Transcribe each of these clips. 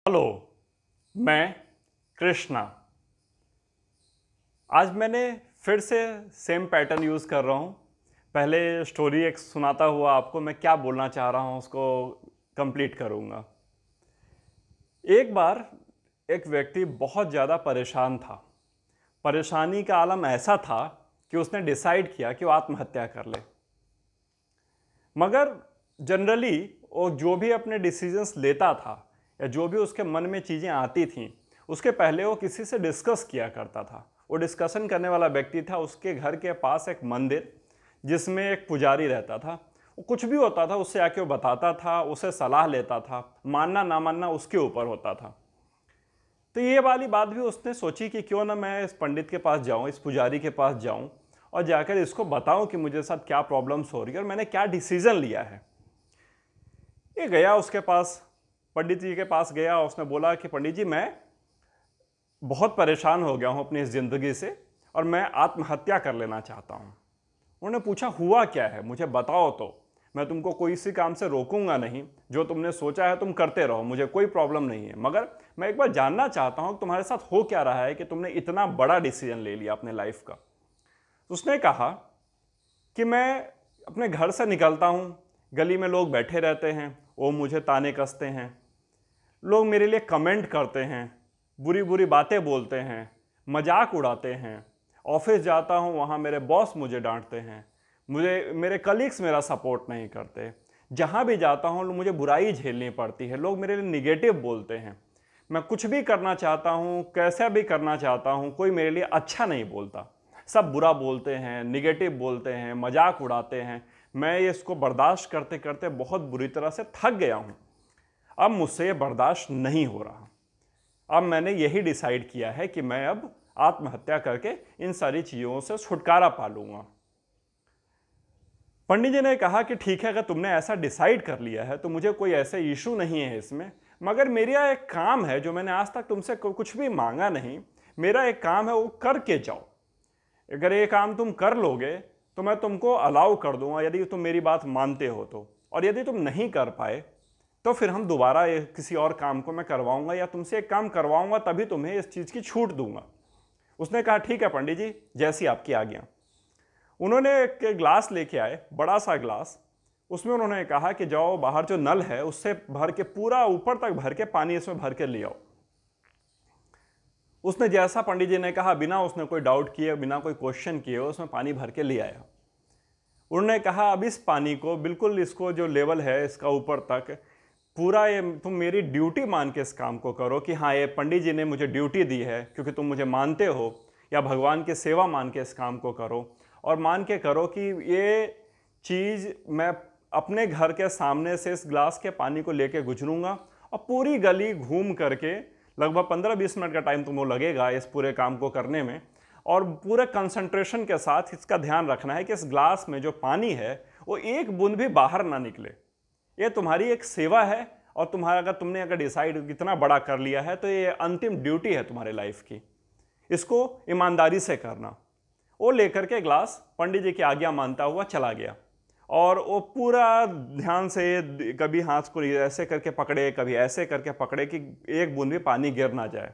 Hello, मैं कृष्णा। आज मैंने फिर से सेम पैटर्न यूज़ कर रहा हूँ। पहले स्टोरी एक सुनाता हुआ आपको मैं क्या बोलना चाह रहा हूँ उसको कंप्लीट करूँगा। एक बार एक व्यक्ति बहुत ज़्यादा परेशान था। परेशानी का आलम ऐसा था कि उसने डिसाइड किया कि वो आत्महत्या कर ले। मगर जनरली वो जो भी अपने डिसीजंस लेता था या जो भी उसके मन में चीज़ें आती थीं, उसके पहले वो किसी से डिस्कस किया करता था। वो डिस्कशन करने वाला व्यक्ति था। उसके घर के पास एक मंदिर जिसमें एक पुजारी रहता था। वो कुछ भी होता था उससे आके वो बताता था, उसे सलाह लेता था। मानना ना मानना उसके ऊपर होता था। तो ये वाली बात भी उसने सोची कि क्यों ना मैं इस पंडित के पास जाऊं, इस पुजारी के पास जाऊं और जाकर इसको बताऊं कि मुझे साथ क्या प्रॉब्लम्स हो रही है और मैंने क्या डिसीजन लिया है। ये गया उसके पास, पंडित जी के पास गया। उसने बोला कि पंडित जी, मैं बहुत परेशान हो गया हूं अपनी इस ज़िंदगी से और मैं आत्महत्या कर लेना चाहता हूं। उन्होंने पूछा हुआ क्या है, मुझे बताओ तो मैं तुमको कोई इसी काम से रोकूंगा नहीं। जो तुमने सोचा है तुम करते रहो, मुझे कोई प्रॉब्लम नहीं है। मगर मैं एक बार जानना चाहता हूं कि तुम्हारे साथ हो क्या रहा है कि तुमने इतना बड़ा डिसीजन ले लिया अपने लाइफ का। उसने कहा कि मैं अपने घर से निकलता हूं, गली में लोग बैठे रहते हैं, वो मुझे ताने कसते हैं, लोग मेरे लिए कमेंट करते हैं, बुरी बुरी बातें बोलते हैं, मजाक उड़ाते हैं। ऑफिस जाता हूँ, वहाँ मेरे बॉस मुझे डांटते हैं, मेरे कलीग्स मेरा सपोर्ट नहीं करते। जहाँ भी जाता हूँ मुझे बुराई झेलनी पड़ती है, लोग मेरे लिए निगेटिव बोलते हैं। मैं कुछ भी करना चाहता हूँ, कैसा भी करना चाहता हूँ, कोई मेरे लिए अच्छा नहीं बोलता। सब बुरा बोलते हैं, निगेटिव बोलते हैं, मजाक उड़ाते हैं। मैं इसको बर्दाश्त करते करते बहुत बुरी तरह से थक गया हूँ। अब मुझसे ये बर्दाश्त नहीं हो रहा। अब मैंने यही डिसाइड किया है कि मैं अब आत्महत्या करके इन सारी चीज़ों से छुटकारा पा लूँगा। पंडित जी ने कहा कि ठीक है, अगर तुमने ऐसा डिसाइड कर लिया है तो मुझे कोई ऐसे इशू नहीं है इसमें। मगर मेरा एक काम है जो मैंने आज तक तुमसे कुछ भी मांगा नहीं। मेरा एक काम है, वो करके जाओ। अगर ये काम तुम कर लोगे तो मैं तुमको अलाउ कर दूंगा, यदि तुम मेरी बात मानते हो तो। और यदि तुम नहीं कर पाए तो फिर हम दोबारा किसी और काम को मैं करवाऊंगा या तुमसे एक काम करवाऊंगा, तभी तुम्हें इस चीज़ की छूट दूंगा। उसने कहा ठीक है पंडित जी, जैसी आपकी आज्ञा। उन्होंने एक ग्लास लेके आए, बड़ा सा ग्लास। उसमें उन्होंने कहा कि जाओ बाहर जो नल है उससे भर के, पूरा ऊपर तक भर के पानी इसमें भर के ले आओ। उसने जैसा पंडित जी ने कहा, बिना उसने कोई डाउट किए, बिना कोई क्वेश्चन किए, उसमें पानी भर के ले आया। उन्होंने कहा अब इस पानी को बिल्कुल, इसको जो लेवल है इसका ऊपर तक पूरा, ये तुम मेरी ड्यूटी मान के इस काम को करो कि हाँ, ये पंडित जी ने मुझे ड्यूटी दी है क्योंकि तुम मुझे मानते हो, या भगवान की सेवा मान के इस काम को करो। और मान के करो कि ये चीज़ मैं अपने घर के सामने से इस ग्लास के पानी को लेके गुजरूंगा और पूरी गली घूम करके, लगभग 15-20 मिनट का टाइम तुमको लगेगा इस पूरे काम को करने में। और पूरे कंसंट्रेशन के साथ इसका ध्यान रखना है कि इस ग्लास में जो पानी है वो एक बूंद भी बाहर ना निकले। ये तुम्हारी एक सेवा है और तुम्हारा, अगर डिसाइड इतना बड़ा कर लिया है तो ये अंतिम ड्यूटी है तुम्हारे लाइफ की। इसको ईमानदारी से करना। वो लेकर के ग्लास पंडित जी की आज्ञा मानता हुआ चला गया और वो पूरा ध्यान से कभी हाथ को ऐसे करके पकड़े, कभी ऐसे करके पकड़े कि एक बूंद भी पानी गिर ना जाए।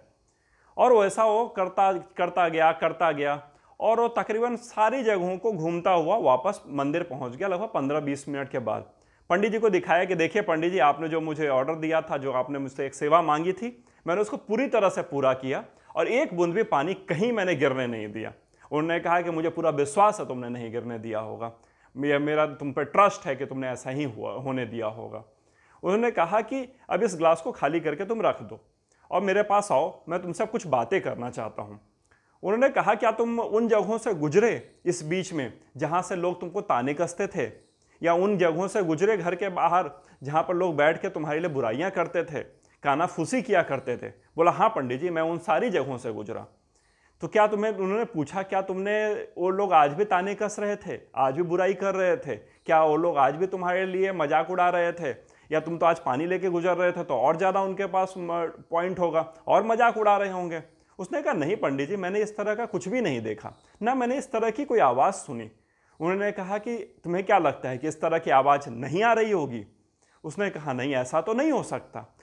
और वैसा वो करता गया और वो तकरीबन सारी जगहों को घूमता हुआ वापस मंदिर पहुंच गया। लगभग 15-20 मिनट के बाद पंडित जी को दिखाया कि देखिए पंडित जी, आपने जो मुझे ऑर्डर दिया था, जो आपने मुझसे एक सेवा मांगी थी, मैंने उसको पूरी तरह से पूरा किया और एक बूंद भी पानी कहीं मैंने गिरने नहीं दिया। उन्होंने कहा कि मुझे पूरा विश्वास है तुमने नहीं गिरने दिया होगा, मेरा तुम पर ट्रस्ट है कि तुमने ऐसा ही होने दिया होगा। उन्होंने कहा कि अब इस ग्लास को खाली करके तुम रख दो और मेरे पास आओ, मैं तुमसे कुछ बातें करना चाहता हूँ। उन्होंने कहा क्या तुम उन जगहों से गुजरे इस बीच में जहाँ से लोग तुमको ताने कसते थे, या उन जगहों से गुजरे घर के बाहर जहाँ पर लोग बैठ के तुम्हारे लिए बुराइयाँ करते थे, कानाफूसी किया करते थे? बोला हाँ पंडित जी, मैं उन सारी जगहों से गुजरा। तो क्या उन्होंने पूछा क्या तुमने, वो लोग आज भी ताने कस रहे थे, आज भी बुराई कर रहे थे? क्या वो लोग आज भी तुम्हारे लिए मजाक उड़ा रहे थे? या तुम तो आज पानी लेके गुजर रहे थे तो और ज़्यादा उनके पास पॉइंट होगा और मजाक उड़ा रहे होंगे? उसने कहा नहीं पंडित जी, मैंने इस तरह का कुछ भी नहीं देखा, ना मैंने इस तरह की कोई आवाज़ सुनी। उन्होंने कहा कि तुम्हें क्या लगता है कि इस तरह की आवाज़ नहीं आ रही होगी? उसने कहा नहीं, ऐसा तो नहीं हो सकता।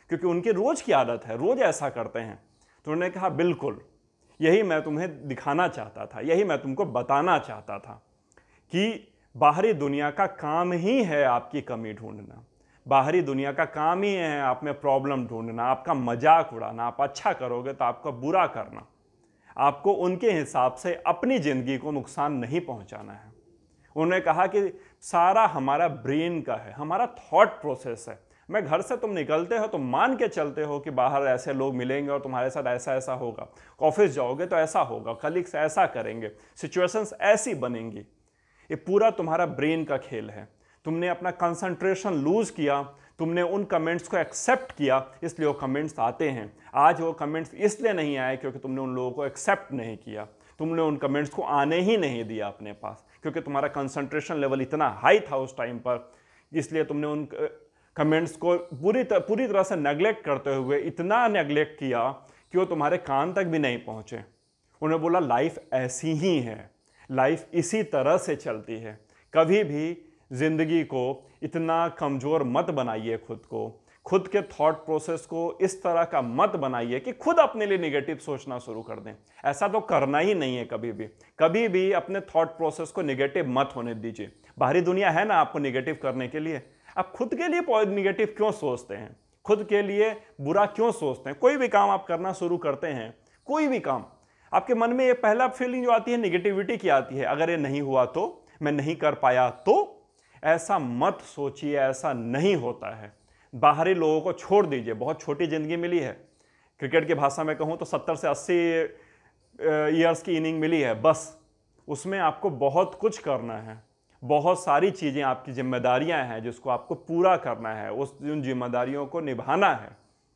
क्योंकि उनकी रोज़ की आदत है, रोज़ ऐसा करते हैं। तो उन्होंने कहा बिल्कुल, यही मैं तुम्हें दिखाना चाहता था, यही मैं तुमको बताना चाहता था कि बाहरी दुनिया का काम ही है आपकी कमी ढूंढना, बाहरी दुनिया का काम ही है आप में प्रॉब्लम ढूंढना, आपका मजाक उड़ाना। आप अच्छा करोगे तो आपका बुरा करना। आपको उनके हिसाब से अपनी ज़िंदगी को नुकसान नहीं पहुंचाना है। उन्होंने कहा कि सारा हमारा ब्रेन का है, हमारा थॉट प्रोसेस है। मैं घर से तुम निकलते हो तो मान के चलते हो कि बाहर ऐसे लोग मिलेंगे और तुम्हारे साथ ऐसा ऐसा होगा, ऑफिस जाओगे तो ऐसा होगा, कलीग्स ऐसा करेंगे, सिचुएशंस ऐसी बनेंगी। ये पूरा तुम्हारा ब्रेन का खेल है। तुमने अपना कंसंट्रेशन लूज किया, तुमने उन कमेंट्स को एक्सेप्ट किया, इसलिए वो कमेंट्स आते हैं। आज वो कमेंट्स इसलिए नहीं आए क्योंकि तुमने उन लोगों को एक्सेप्ट नहीं किया, तुमने उन कमेंट्स को आने ही नहीं दिया अपने पास, क्योंकि तुम्हारा कंसंट्रेशन लेवल इतना हाई था उस टाइम पर। इसलिए तुमने उन कमेंट्स को पूरी तरह से नेगलेक्ट करते हुए इतना नेगलेक्ट किया कि वो तुम्हारे कान तक भी नहीं पहुँचे। उन्हें बोला लाइफ ऐसी ही है, लाइफ इसी तरह से चलती है। कभी भी ज़िंदगी को इतना कमज़ोर मत बनाइए, खुद के थॉट प्रोसेस को इस तरह का मत बनाइए कि खुद अपने लिए नेगेटिव सोचना शुरू कर दें। ऐसा तो करना ही नहीं है। कभी भी अपने थॉट प्रोसेस को नेगेटिव मत होने दीजिए। बाहरी दुनिया है ना आपको नेगेटिव करने के लिए, आप खुद के लिए नेगेटिव क्यों सोचते हैं? खुद के लिए बुरा क्यों सोचते हैं? कोई भी काम आप करना शुरू करते हैं, कोई भी काम, आपके मन में ये पहला फीलिंग जो आती है नेगेटिविटी की आती है, अगर ये नहीं हुआ तो, मैं नहीं कर पाया तो। ऐसा मत सोचिए, ऐसा नहीं होता है। बाहरी लोगों को छोड़ दीजिए। बहुत छोटी ज़िंदगी मिली है, क्रिकेट की भाषा में कहूँ तो 70 से 80 ईयर्स की इनिंग मिली है, बस उसमें आपको बहुत कुछ करना है। बहुत सारी चीज़ें आपकी जिम्मेदारियां हैं जिसको आपको पूरा करना है, उन जिम्मेदारियों को निभाना है।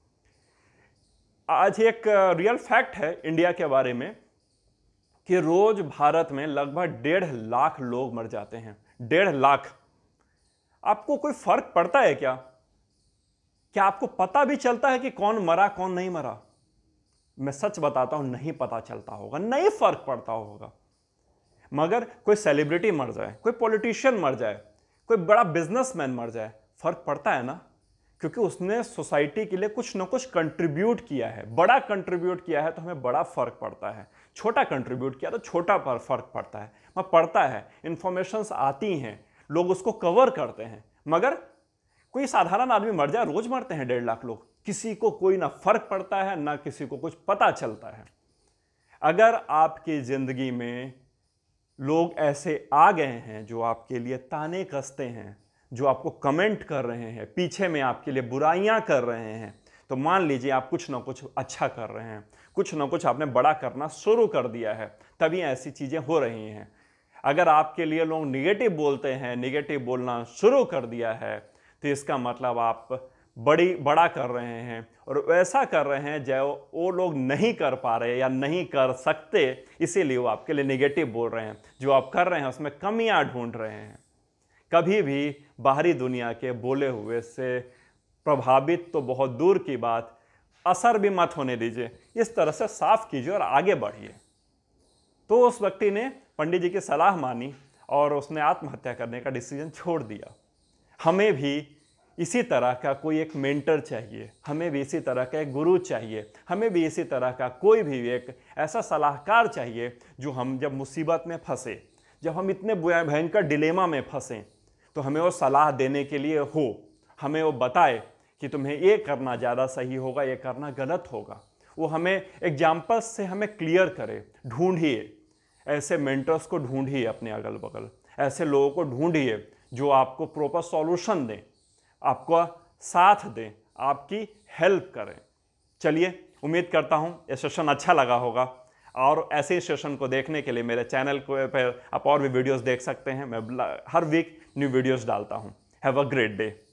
आज एक रियल फैक्ट है इंडिया के बारे में कि रोज भारत में लगभग 1.5 लाख लोग मर जाते हैं। 1.5 लाख। आपको कोई फर्क पड़ता है क्या? क्या आपको पता भी चलता है कि कौन मरा कौन नहीं मरा? मैं सच बताता हूं, नहीं पता चलता होगा, नहीं फर्क पड़ता होगा। मगर कोई सेलिब्रिटी मर जाए, कोई पॉलिटिशियन मर जाए, कोई बड़ा बिजनेसमैन मर जाए, फर्क पड़ता है ना, क्योंकि उसने सोसाइटी के लिए कुछ ना कुछ कंट्रीब्यूट किया है। बड़ा कंट्रीब्यूट किया है तो हमें बड़ा फर्क पड़ता है, छोटा कंट्रीब्यूट किया तो छोटा पर फर्क पड़ता है। वह पड़ता है, इंफॉर्मेशंस आती हैं, लोग उसको कवर करते हैं। मगर कोई साधारण आदमी मर जाए, रोज मरते हैं 1.5 लाख लोग, किसी को कोई ना फर्क पड़ता है ना किसी को कुछ पता चलता है। अगर आपकी जिंदगी में लोग ऐसे आ गए हैं जो आपके लिए ताने कसते हैं, जो आपको कमेंट कर रहे हैं, पीछे में आपके लिए बुराइयां कर रहे हैं, तो मान लीजिए आप कुछ ना कुछ अच्छा कर रहे हैं, कुछ ना कुछ आपने बड़ा करना शुरू कर दिया है, तभी ऐसी चीज़ें हो रही हैं। अगर आपके लिए लोग निगेटिव बोलते हैं, निगेटिव बोलना शुरू कर दिया है, तो इसका मतलब आप बड़ा कर रहे हैं और वैसा कर रहे हैं जो वो लोग नहीं कर पा रहे या नहीं कर सकते, इसीलिए वो आपके लिए नेगेटिव बोल रहे हैं। जो आप कर रहे हैं उसमें कमियां ढूंढ रहे हैं। कभी भी बाहरी दुनिया के बोले हुए से प्रभावित तो बहुत दूर की बात, असर भी मत होने दीजिए। इस तरह से साफ कीजिए और आगे बढ़िए। तो उस व्यक्ति ने पंडित जी की सलाह मानी और उसने आत्महत्या करने का डिसीजन छोड़ दिया। हमें भी इसी तरह का कोई एक मेंटर चाहिए, हमें भी इसी तरह का एक गुरु चाहिए, हमें भी इसी तरह का कोई भी एक ऐसा सलाहकार चाहिए जो हम जब मुसीबत में फंसे, जब हम इतने भयंकर डिलेमा में फंसें, तो हमें वो सलाह देने के लिए हो, हमें वो बताए कि तुम्हें ये करना ज़्यादा सही होगा, ये करना गलत होगा। वो हमें एग्जाम्पल्स से हमें क्लियर करे। ढूंढिए ऐसे मेंटर्स को, ढूंढिए अपने अगल बगल, ऐसे लोगों को ढूंढिए जो आपको प्रॉपर सॉल्यूशन दें, आपको साथ दें, आपकी हेल्प करें। चलिए, उम्मीद करता हूँ ये सेशन अच्छा लगा होगा और ऐसे ही सेशन को देखने के लिए मेरे चैनल को पर आप और भी वीडियोस देख सकते हैं। मैं हर वीक न्यू वीडियोस डालता हूँ। Have a great day.